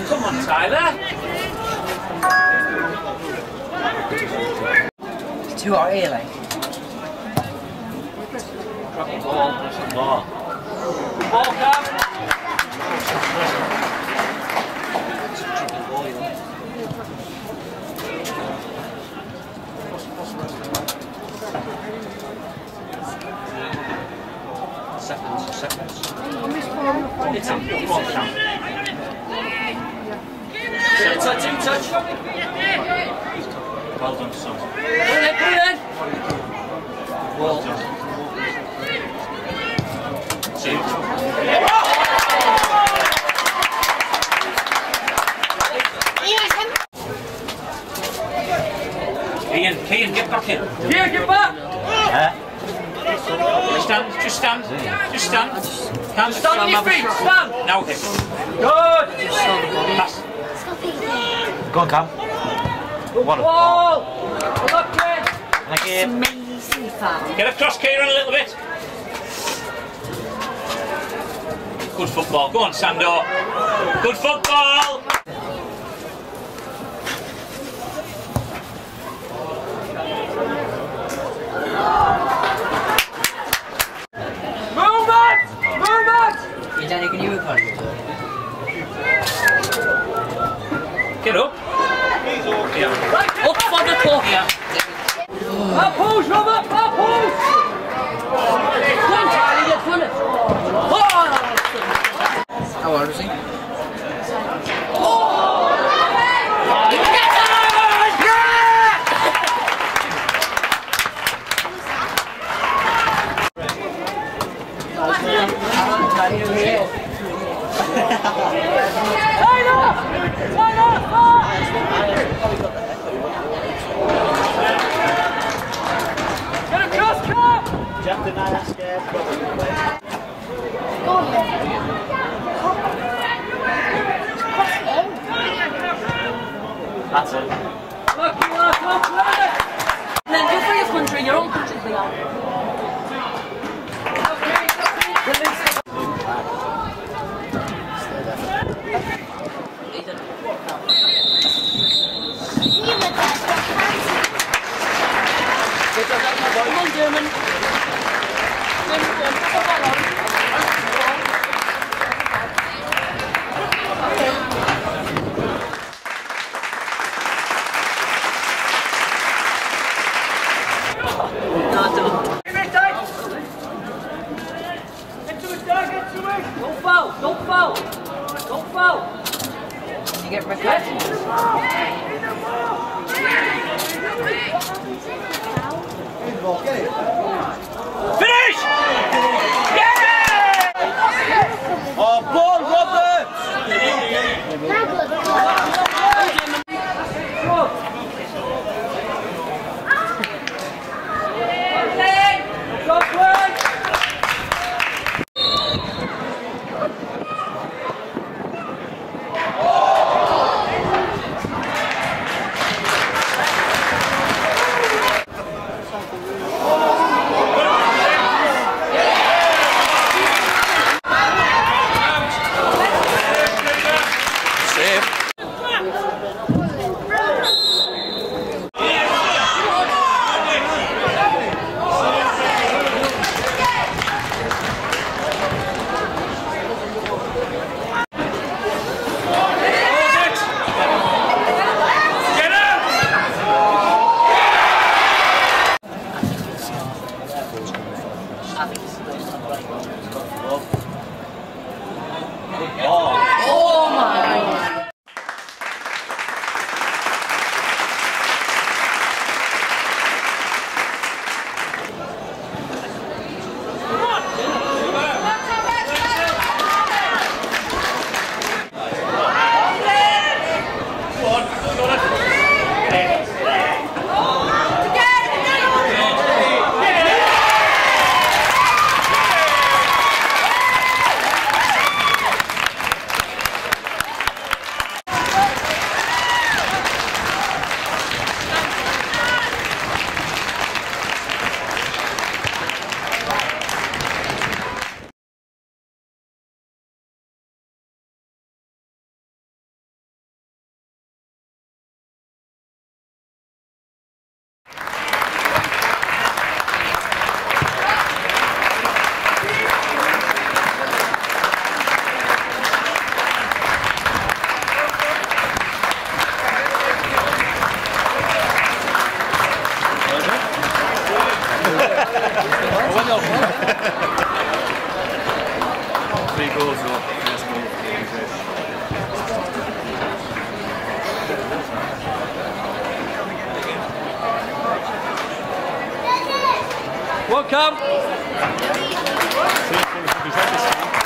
Come on, Tyler. It's too hot here, like. Drop the ball. That's the ball. Ball, Cam. Seconds. It's on. Come on, Cam. Touch. Well done, son. Put it in. Well done. See. Ian, get back in. Ian, get back! Just stand. Can't stand on your feet, stand! Now hit. Good! Pass. Go on, Cam. What a ball! Thank you. Amazing fun. Get across, Kieran, a little bit. Good football. Go on, Sandor. Good football! Get up. Yeah. Up for the top. Yeah. Up pose, Robert. Up pose. How old is he? That's it. And then go for your country, your own country, please. Come on, German. Don't foul! You get red cards. Finish! Yeah! Oh, ball, Robert! Welcome. See if